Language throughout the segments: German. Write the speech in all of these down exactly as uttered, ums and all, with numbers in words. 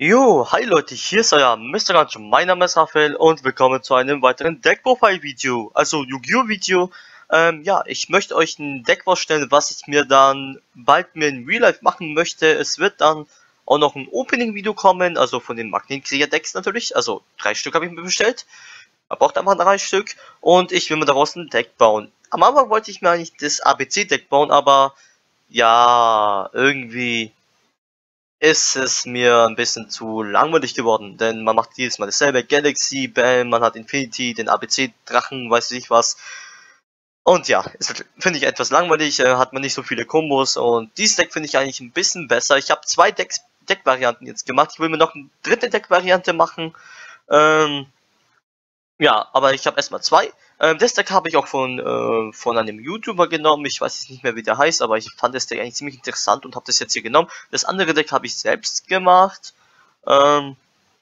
Jo, hi Leute, hier ist euer Mister Gancho, mein Name ist Raphael und willkommen zu einem weiteren Deck-Profile-Video, also Yu-Gi-Oh! Video. Ähm, ja, ich möchte euch ein Deck vorstellen, was ich mir dann bald mir in Real Life machen möchte. Es wird dann auch noch ein Opening-Video kommen, also von den Magnetkrieger-Decks natürlich, also drei Stück habe ich mir bestellt. Man braucht einfach drei Stück und ich will mir daraus ein Deck bauen. Am Anfang wollte ich mir eigentlich das A B C-Deck bauen, aber ja, irgendwie ist es mir ein bisschen zu langweilig geworden, denn man macht jedes Mal dasselbe, Galaxy, Bam, man hat Infinity, den A B C-Drachen, weiß ich was. Und ja, ist, finde ich etwas langweilig, äh, hat man nicht so viele Kombos und dieses Deck finde ich eigentlich ein bisschen besser. Ich habe zwei Decks, Deck-Varianten jetzt gemacht, ich will mir noch eine dritte Deck-Variante machen. Ähm, ja, aber ich habe erstmal zwei. Ähm, das Deck habe ich auch von, äh, von einem YouTuber genommen. Ich weiß jetzt nicht mehr, wie der heißt, aber ich fand das Deck eigentlich ziemlich interessant und habe das jetzt hier genommen. Das andere Deck habe ich selbst gemacht. Ähm,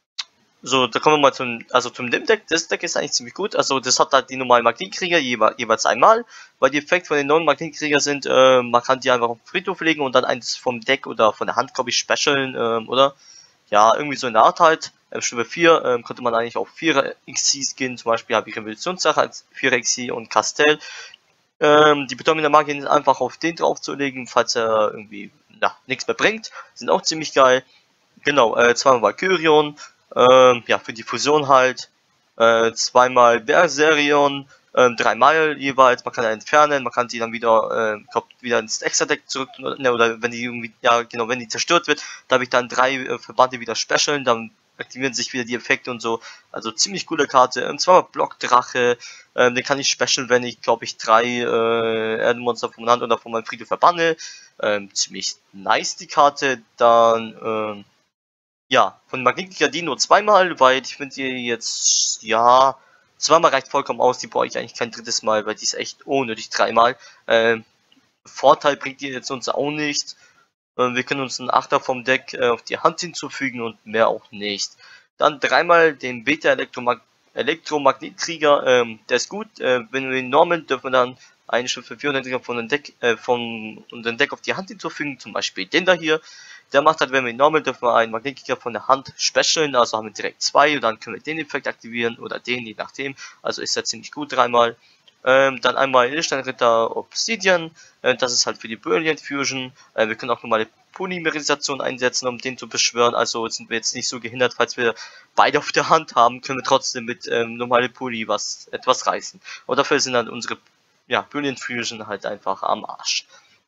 so, da kommen wir mal zum, also zum dem Deck. Das Deck ist eigentlich ziemlich gut. Also, das hat halt die normalen Magnetkrieger jeweils, jeweils einmal. Weil die Effekte von den neuen Magnetkrieger sind, äh, man kann die einfach auf den Friedhof legen und dann eins vom Deck oder von der Hand, glaube ich, specialen, ähm, oder? Ja, irgendwie so in der Art halt. Ähm, Stufe vier ähm, konnte man eigentlich auch vierer X Cs gehen, zum Beispiel habe ich Revolutionssache als vierer X C und Castell. Ähm, die Betäubung der Magie ist einfach auf den draufzulegen, falls er irgendwie ja, nichts mehr bringt. Sind auch ziemlich geil. Genau, äh, zweimal Valkyrion, ähm, ja, für die Fusion halt. Äh, zweimal Berserion, ähm, dreimal jeweils, man kann ja entfernen, man kann die dann wieder, äh, glaub, wieder ins Extra-Deck zurück, ne, oder wenn die irgendwie, ja genau, wenn die zerstört wird, darf ich dann drei äh, Verbande wieder specialen, dann aktivieren sich wieder die Effekte und so, also ziemlich coole Karte. Ähm, zweimal Blockdrache, ähm, den kann ich specialen, wenn ich, glaube ich, drei äh, Erdenmonster von meiner Hand oder von meinem Friedhof verbanne, ähm, ziemlich nice die Karte, dann, ähm, ja, von Magnetica die nur zweimal, weil ich finde die jetzt, ja, zweimal reicht vollkommen aus, die brauche ich eigentlich kein drittes Mal, weil die ist echt unnötig dreimal. Ähm, Vorteil bringt die jetzt uns auch nicht. Ähm, wir können uns einen Achter vom Deck äh, auf die Hand hinzufügen und mehr auch nicht. Dann dreimal den Beta-Elektromag Elektromagnetkrieger, ähm, der ist gut. Äh, wenn wir ihn normen, dürfen wir dann eine Stufe vierhundert von dem Deck, äh, von unserem Deck auf die Hand hinzufügen, zum Beispiel den da hier. Der macht halt, wenn wir ihn normal, dürfen wir einen Magnetkrieger von der Hand specialen, also haben wir direkt zwei und dann können wir den Effekt aktivieren oder den, je nachdem. Also ist er ziemlich gut dreimal. Ähm, dann einmal Edelsteinritter Obsidian, äh, das ist halt für die Brilliant Fusion. Äh, wir können auch normale Polymerisation einsetzen, um den zu beschwören, also sind wir jetzt nicht so gehindert, falls wir beide auf der Hand haben, können wir trotzdem mit ähm, normale Poly was etwas reißen. Und dafür sind dann unsere ja, Brilliant Fusion halt einfach am Arsch.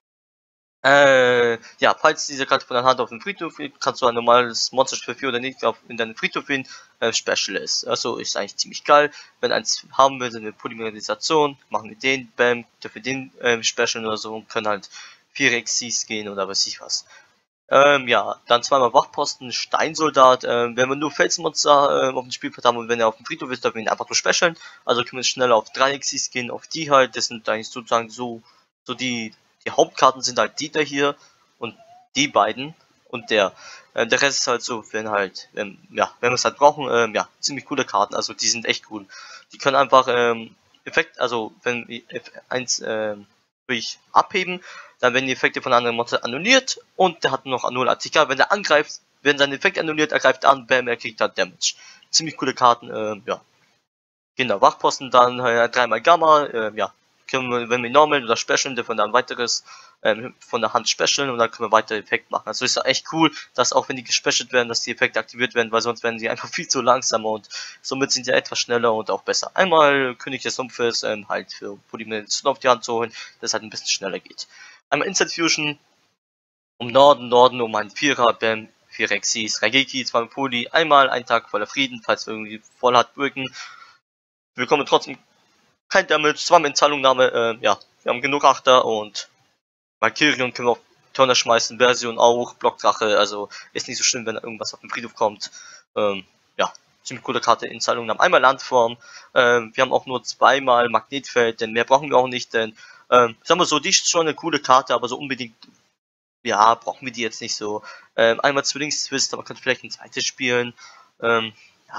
Äh, ja, falls diese Karte von der Hand auf den Friedhof liegt, kannst du ein normales Monster für vier oder nicht auf, in deinen Friedhof hin, äh, Special ist. Also ist eigentlich ziemlich geil. Wenn eins haben will, sind wir Polymerisation, machen wir den, bam, dürfen wir den äh, Special oder so und können halt vier X Cs gehen oder weiß ich was. Ähm, ja, dann zweimal Wachposten, Steinsoldat, ähm, wenn wir nur Felsmonster äh, auf dem Spielplan haben und wenn er auf dem Friedhof ist, dürfen wir ihn einfach nur specialen. Also können wir schneller auf drei X Cs gehen, auf die halt, das sind eigentlich sozusagen so, so die, die Hauptkarten sind halt die da hier und die beiden und der. Ähm, der Rest ist halt so, wenn halt, ähm, ja, wenn wir es halt brauchen, ähm, ja, ziemlich coole Karten, also die sind echt cool. Die können einfach, ähm, Effekt, also wenn wir eins, ähm, durch abheben, dann werden die Effekte von anderen Monster annulliert und der hat nur noch null A T K. Wenn der angreift, werden seine Effekte annulliert, er greift an, bam, er kriegt halt Damage. Ziemlich coole Karten, äh, ja. Genau, Wachposten dann äh, dreimal Gamma, äh, ja. Können wir, wenn wir normal oder specialen, dürfen wir dann weiteres ähm, von der Hand specialen und dann können wir weitere Effekte machen. Also ist ja echt cool, dass auch wenn die gespecialt werden, dass die Effekte aktiviert werden, weil sonst werden die einfach viel zu langsamer und somit sind die etwas schneller und auch besser. Einmal König des Sumpfes, ähm, halt für Polymerisation auf die Hand zu holen, dass es halt ein bisschen schneller geht. Einmal Instant Fusion, um Norden, Norden, um einen Vierer, Bam, vier Rexis, Raigeki, zwei Poly, einmal ein Tag voller Frieden, falls wir irgendwie voll hart wirken. Wir bekommen trotzdem kein Damage, zweimal in Zahlungnahme, äh, ja, wir haben genug Achter und Valkyrion können wir auf Turner schmeißen, Version auch, Blockdrache, also ist nicht so schlimm, wenn irgendwas auf den Friedhof kommt. Ähm, ja, ziemlich coole Karte in Zahlungnahme. Einmal Landform, ähm, wir haben auch nur zweimal Magnetfeld, denn mehr brauchen wir auch nicht, denn, ähm, sagen wir so, die ist schon eine coole Karte, aber so unbedingt, ja, brauchen wir die jetzt nicht so. Ähm, einmal Zwillingstwist, aber könnte vielleicht ein zweites spielen. Ähm, ja,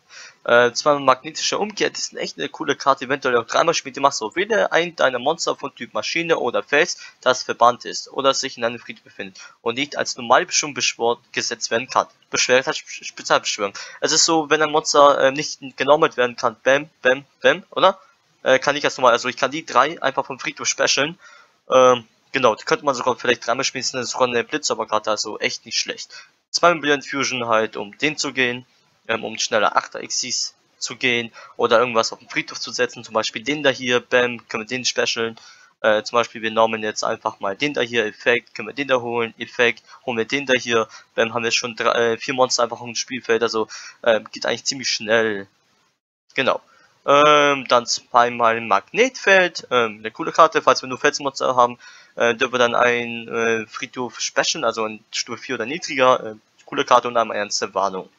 Äh, zweimal magnetische Umkehr, das ist echt eine coole Karte, eventuell auch dreimal spielt, die machst du, wähle ein deiner Monster von Typ Maschine oder Fels, das verbannt ist oder sich in einem Friedhof befindet und nicht als Normalbeschwörung beschworen gesetzt werden kann. Beschwert hat Spezialbeschwörung. Es ist so, wenn ein Monster äh, nicht genormelt werden kann, bam, bam, bam, oder? Äh, kann ich das normal, also ich kann die drei einfach vom Friedhof specialen. Ähm, genau, die könnte man sogar vielleicht dreimal spielen, das ist sogar eine Blitzauberkarte, also echt nicht schlecht. Zweimal Brilliant Fusion halt, um den zu gehen, ähm, um schneller achter Xyz zu gehen oder irgendwas auf den Friedhof zu setzen, zum Beispiel den da hier, bam, können wir den specialen. Äh, zum Beispiel wir normen jetzt einfach mal den da hier, Effekt, können wir den da holen, Effekt, holen wir den da hier, bam, haben wir schon drei, äh, vier Monster einfach auf dem Spielfeld, also äh, geht eigentlich ziemlich schnell. Genau. Ähm, dann zweimal Magnetfeld, ähm, eine coole Karte, falls wir nur Felsmonster haben, äh, dürfen wir dann ein äh, Friedhof specialen, also in Stufe vier oder niedriger, äh, coole Karte und einmal ernste Warnung.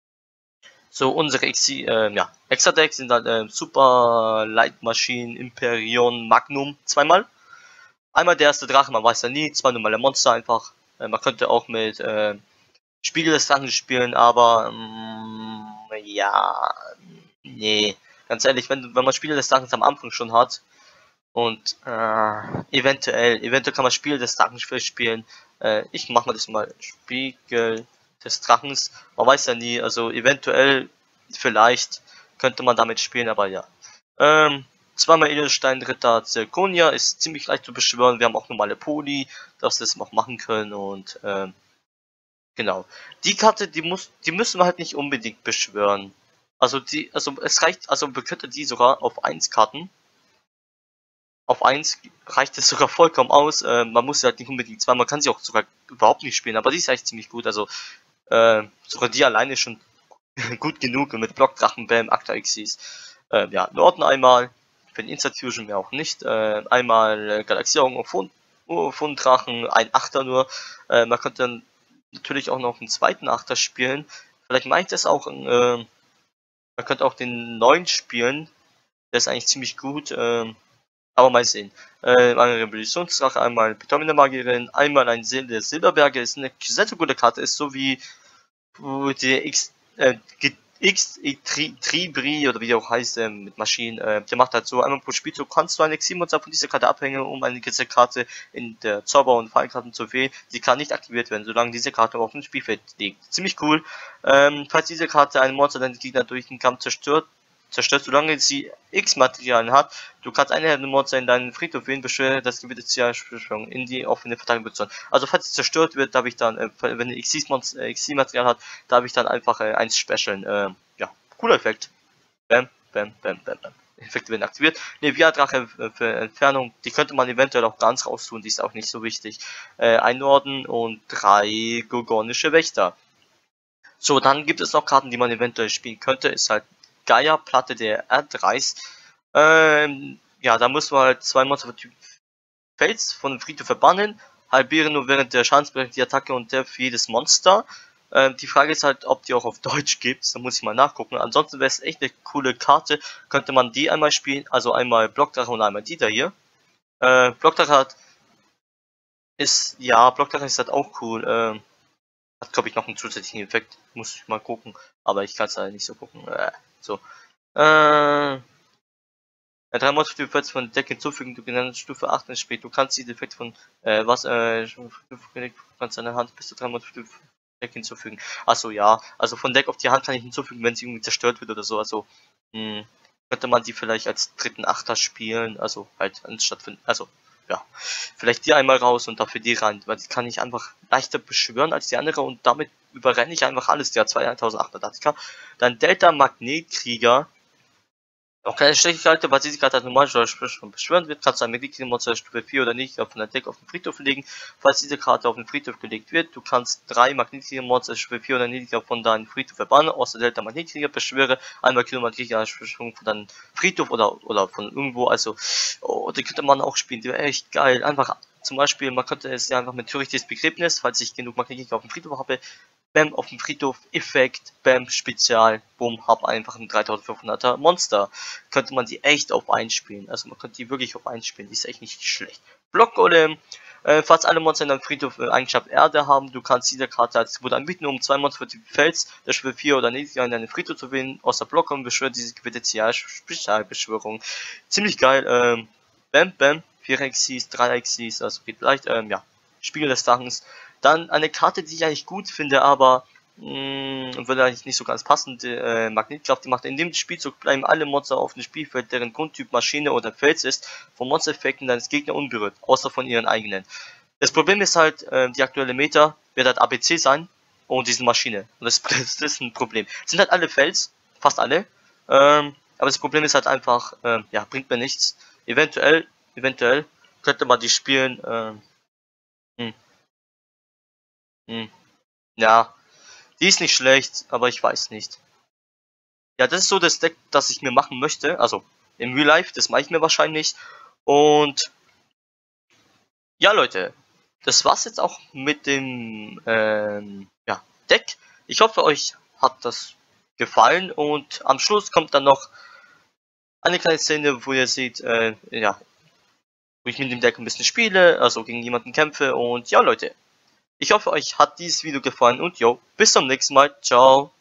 So, unsere Exi, äh, ja, Extra-Decks sind dann äh, Super Light Machine, Imperion, Magnum, zweimal. Einmal der erste Drache, man weiß ja nie, zwei normale Monster einfach. Äh, man könnte auch mit äh, Spiegel des Drachen spielen, aber mm, ja, nee. Ganz ehrlich, wenn, wenn man Spiegel des Drachens am Anfang schon hat und äh, eventuell, eventuell kann man Spiegel des Drachens spielen. Äh, ich mach mal das mal. Spiegel des Drachens. Man weiß ja nie, also eventuell, vielleicht könnte man damit spielen, aber ja. Ähm, zweimal Edelsteinritter Zirconia ist ziemlich leicht zu beschwören. Wir haben auch normale Poli, dass wir das noch machen können und ähm, genau. Die Karte, die muss, die müssen wir halt nicht unbedingt beschwören. Also die, also es reicht, also man könnte die sogar auf eins Karten. Auf eins reicht es sogar vollkommen aus. Äh, man muss sie halt nicht unbedingt zwei, man kann sie auch sogar überhaupt nicht spielen, aber die ist eigentlich ziemlich gut. Also äh, sogar die alleine schon gut genug mit Blockdrachen, Bam, Akta Xyz. Äh, ja, Norden einmal, für den Instant Fusion mehr auch nicht. Äh, einmal äh, Galaxierung von Drachen, ein Achter nur. Äh, man könnte dann natürlich auch noch einen zweiten Achter spielen. Vielleicht mache ich das auch, äh, man könnte auch den neuen spielen. Der ist eigentlich ziemlich gut. Äh, aber mal sehen. Äh, eine Revolutionsdrache, einmal Betonene Magierin, einmal ein Sil der Silberberge ist eine sehr, sehr gute Karte, ist so wie uh, der X, äh, X Tri Tribri oder wie der auch heißt, äh, mit Maschinen, äh, der macht halt so, einmal pro Spielzug kannst du eine Exilmonster von dieser Karte abhängen, um eine gewisse Karte in der Zauber- und Fallkarten zu wählen. Sie kann nicht aktiviert werden, solange diese Karte auf dem Spielfeld liegt. Ziemlich cool. Ähm, falls diese Karte einen Monster deinen Gegner durch den Kampf zerstört, zerstört, solange sie X-Materialien hat. Du kannst eine Monster in deinen Friedhof wählen, beschwöre das Gewinnungsbeschwörung in die offene Verteidigung. Also falls sie zerstört wird, darf ich dann, äh, wenn ein X-Material hat, darf ich dann einfach äh, eins specialen. Äh, ja, cooler Effekt. Bam, bam, bam, bam, bam. Effekte werden aktiviert. Ne, Via-Drache äh, für Entfernung, die könnte man eventuell auch ganz raustun, die ist auch nicht so wichtig. Äh, ein Norden und drei gorgonische Wächter. So, dann gibt es noch Karten, die man eventuell spielen könnte, ist halt Gaia, Platte der Erdreis. Ähm, ja, da muss man halt zwei Monster von Typ Fels von dem Friedhof verbannen, halbieren nur während der Schadensberechnung die Attacke und der für jedes Monster. Ähm, die Frage ist halt, ob die auch auf Deutsch gibt, da muss ich mal nachgucken. Ansonsten wäre es echt eine coole Karte, könnte man die einmal spielen, also einmal Blockdrache und einmal die da hier. Äh, Blockdrache hat, ist, ja, Blockdrache ist halt auch cool, ähm, hat, glaube ich, noch einen zusätzlichen Effekt. Muss ich mal gucken. Aber ich kann es halt nicht so gucken. Äh, so. Äh. Drei Monster für Effekte von Deck hinzufügen. Du genannt Stufe acht ins Spiel. Du kannst die Effekte von, äh, was, äh, du kannst deine Hand bis zu drei Monster für Deck hinzufügen. Achso, ja. Also von Deck auf die Hand kann ich hinzufügen, wenn sie irgendwie zerstört wird oder so. Also, mh, könnte man die vielleicht als dritten Achter spielen. Also, halt, anstatt von, also, ja, vielleicht die einmal raus und dafür die rein, weil die kann ich einfach leichter beschwören als die andere und damit überrenne ich einfach alles. Der hat zweitausendachthundert A T K. Dann Delta Magnetkrieger. Auch keine schlechte Karte, weil diese Karte als normal beschwören wird, kannst du ein Mitglied-Monster Stufe vier oder nicht auf einer Deck auf den Friedhof legen. Falls diese Karte auf den Friedhof gelegt wird, du kannst drei Magnetkrieger-Monster Stufe vier oder niedriger von deinem Friedhof verbannen, aus der Delta Magnetkrieger beschwöre, einmal Kilometer von deinem Friedhof oder, oder von irgendwo, also, oh, die könnte man auch spielen, die wäre echt geil. Einfach, zum Beispiel, man könnte es ja einfach mit törichtes Begräbnis, falls ich genug Magnetkrieger auf dem Friedhof habe, Bam, auf dem Friedhof, Effekt, Bam, Spezial, Bumm, hab einfach ein dreitausendfünfhunderter Monster. Könnte man die echt auf eins spielen. Also man könnte die wirklich auf eins spielen, die ist echt nicht schlecht. Blockgolem, Äh, falls alle Monster in einem Friedhof äh, Eigenschaft Erde haben, du kannst diese Karte als Gebot anbieten, um zwei Monster für die Fels, der Schwere vier oder niedriger in einen Friedhof zu wählen, aus der Block und beschwört diese Gebiete Spezialbeschwörung. Ziemlich geil, ähm, bam, bam, vier Exis, drei Exis, also geht leicht, ähm, ja, Spiegel des Dachens. Dann eine Karte, die ich eigentlich gut finde, aber mh, würde eigentlich nicht so ganz passen, die, äh, Magnetkraft, die macht in dem Spielzug bleiben alle Monster auf dem Spielfeld, deren Grundtyp Maschine oder Fels ist, von Monstereffekten deines Gegners unberührt, außer von ihren eigenen. Das Problem ist halt, äh, die aktuelle Meta wird halt A B C sein und diese Maschine. Und das, das ist ein Problem. Es sind halt alle Fels, fast alle, ähm, aber das Problem ist halt einfach, ähm, ja, bringt mir nichts. Eventuell, eventuell könnte man die spielen, ähm, hm, hm, ja, die ist nicht schlecht, aber ich weiß nicht. Ja, das ist so das Deck, das ich mir machen möchte, also im Real Life, das mache ich mir wahrscheinlich. Und ja, Leute, das war's jetzt auch mit dem ähm, ja, Deck. Ich hoffe, euch hat das gefallen und am Schluss kommt dann noch eine kleine Szene, wo ihr seht, äh, ja, wo ich mit dem Deck ein bisschen spiele, also gegen jemanden kämpfe. Und ja, Leute, ich hoffe, euch hat dieses Video gefallen und jo, bis zum nächsten Mal. Ciao.